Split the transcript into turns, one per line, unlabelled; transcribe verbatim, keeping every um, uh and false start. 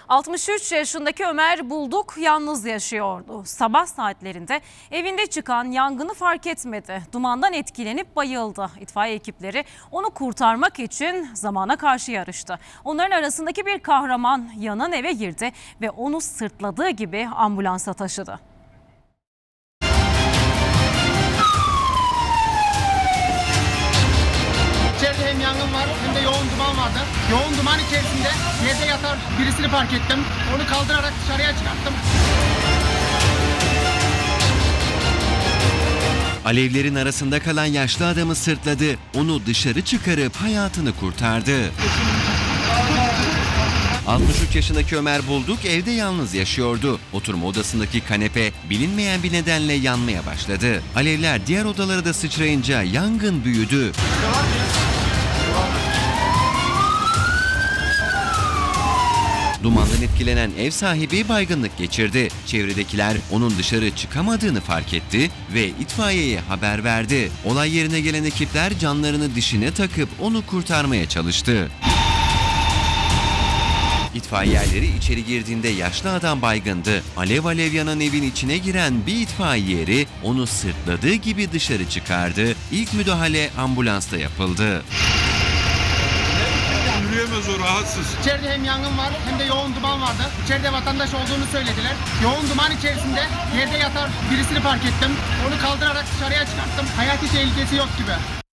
altmış üç yaşındaki Ömer Bulduk yalnız yaşıyordu. Sabah saatlerinde evinde çıkan yangını fark etmedi. Dumandan etkilenip bayıldı. İtfaiye ekipleri onu kurtarmak için zamana karşı yarıştı. Onların arasındaki bir kahraman yanan eve girdi ve onu sırtladığı gibi ambulansa taşıdı.
İçeride hem yangın var hem de yoğun duman vardı. Yoğun duman içerisinde yerde yatar birisini fark ettim. Onu kaldırarak dışarıya çıkarttım.
Alevlerin arasında kalan yaşlı adamı sırtladı. Onu dışarı çıkarıp hayatını kurtardı. altmış üç yaşındaki Ömer Bulduk evde yalnız yaşıyordu. Oturma odasındaki kanepe bilinmeyen bir nedenle yanmaya başladı. Alevler diğer odalara da sıçrayınca yangın büyüdü. Dumandan etkilenen ev sahibi baygınlık geçirdi. Çevredekiler onun dışarı çıkamadığını fark etti ve itfaiyeye haber verdi. Olay yerine gelen ekipler canlarını dişine takıp onu kurtarmaya çalıştı. İtfaiyerleri içeri girdiğinde yaşlı adam baygındı. Alev alev yanan evin içine giren bir itfaiyeri onu sırtladığı gibi dışarı çıkardı. İlk müdahale ambulansta yapıldı.
Yürüyemez o, rahatsız.
İçeride hem yangın var hem de yoğun duman vardı. İçeride vatandaş olduğunu söylediler. Yoğun duman içerisinde yerde yatar birisini fark ettim. Onu kaldırarak dışarıya çıkarttım. Hayati tehlikesi yok gibi.